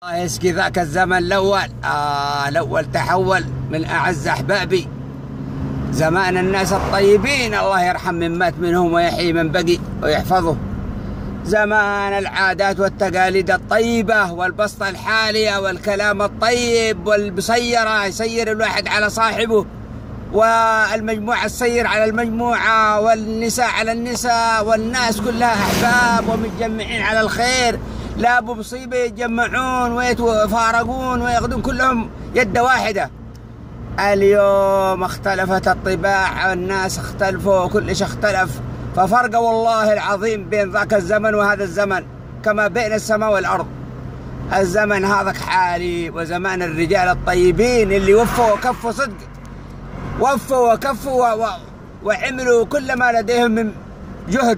يسقي ذاك الزمن الأول تحول من أعز أحبابي. زمان الناس الطيبين الله يرحم من مات منهم ويحيي من بقي ويحفظه. زمان العادات والتقاليد الطيبة والبسطة الحالية والكلام الطيب والبصيرة يسير الواحد على صاحبه، والمجموعة تسير على المجموعة، والنساء على النساء، والناس كلها أحباب ومتجمعين على الخير، لا بمصيبة يتجمعون ويتفارقون ويأخذون كلهم يد واحدة. اليوم اختلفت الطباع والناس اختلفوا وكل شيء اختلف، ففرق والله العظيم بين ذاك الزمن وهذا الزمن كما بين السماء والأرض. الزمن هذاك حالي وزمان الرجال الطيبين اللي وفوا وكفوا صدق، وفوا وكفوا وعملوا كل ما لديهم من جهد،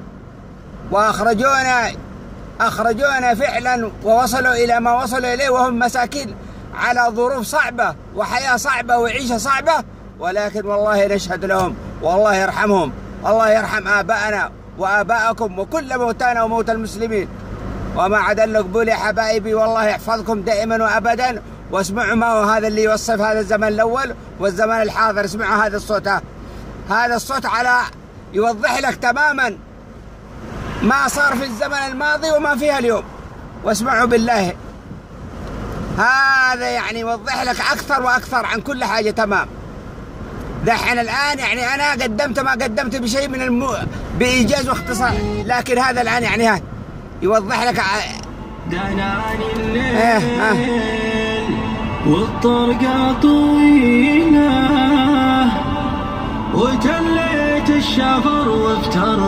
أخرجونا فعلا ووصلوا إلى ما وصلوا إليه وهم مساكين على ظروف صعبة وحياة صعبة وعيشة صعبة، ولكن والله نشهد لهم والله يرحمهم. الله يرحم آباءنا وآباءكم وكل موتانا وموتى المسلمين. وما عدا القبول يا حبايبي، والله يحفظكم دائما وأبدا. واسمعوا ما هو هذا اللي يوصف هذا الزمن الأول والزمن الحاضر. اسمعوا هذا الصوت، هذا الصوت على يوضح لك تماما ما صار في الزمن الماضي وما فيها اليوم. واسمعوا بالله، هذا يعني يوضح لك أكثر وأكثر عن كل حاجة. تمام. دحين الآن يعني أنا قدمت ما قدمت بشيء من بإيجاز واختصار، لكن هذا الآن يعني يوضح لك. دناني الليل والطرقة طويلة وتليت الشفر وافتر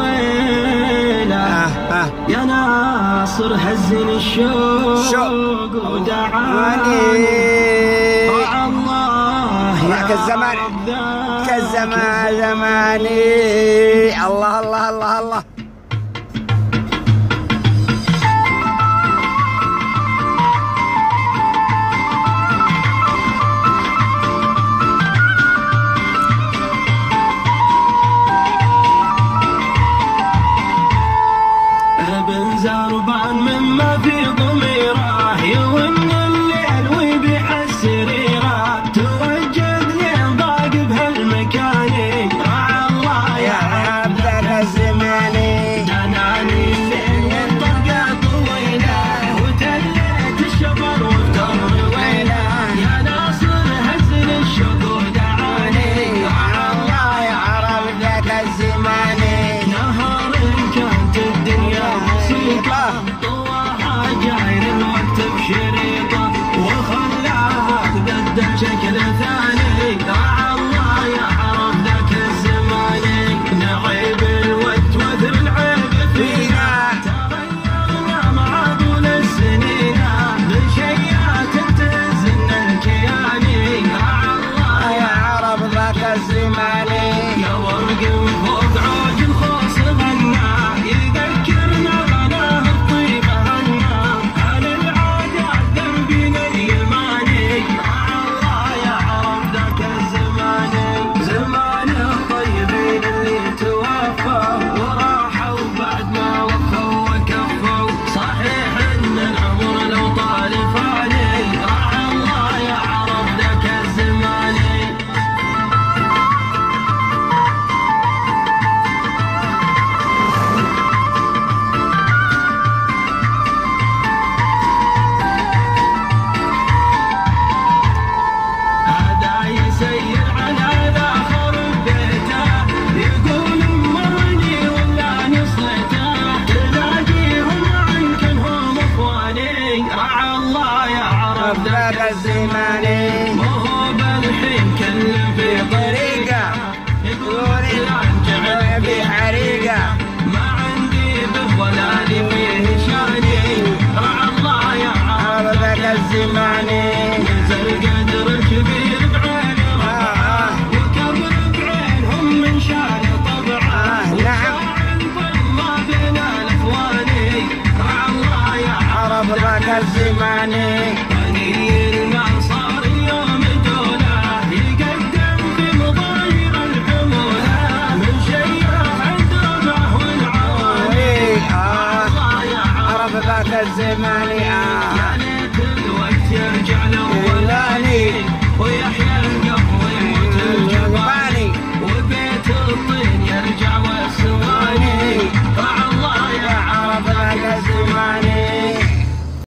ويله، يا ناصر هزن الشوق ودعاني الله يا كالزمان زماني. الله الله الله الله. ابن زربان مما في ضميره يون الليل ويبيع السريره، توجد لين ضاق بهالمكان. رعى الله يا عبدك الزماني. دناني الليل والطرقة طويله وتليت الشفر وافتر ويله، يا ناصر هزن الشوق ودعاني. رعى الله يا عبدك الزماني. نهار كانت الدنيا طواها جاير الوقت بشريطه وخلاها تبدل شكل ثاني. رعى الله يا عرب ذاك الزمان. نعيب الود وذر العيب فينا، تغيرنا مع طول السنين بشيات تزن الكياني. رعى الله يا عرب ذاك الزمان. يا ورق فوق عوج الخوص غنى يذكرنا غناه الطيبة هنا، على العادات دربنا اليماني. رعى الله يا عرب ذاك الزمان. زمان الطيبين اللي توفوا وراحوا بعد ما وفوا وكفوا، صحيح ان العمر لو طال فاني. رعى الله يا عرب ذاك الزمان. هذا يسير على الاخر ببيته يقول مرني ولا نصلته، تلاقيهم عنك انهم اخواني. رعى الله يا عرب ذاك الزمان. وهو بالحين كل في طريقه يقول ارجع في حريقه، ما عندي به ولا لي فيه شاني. رعى الله يا عرب ذاك الزمان. نزل قدر الكبير بعين ربعه وكبر بعينهم من شان طبعه، وشاعر ما بين الاخواني. رعى الله يا عرب ذاك الزمان. غني الانصار اليوم دوله يقدم في مظاهر الحموله من شيع الدربه والعوالي. عرب ذاك الزمان.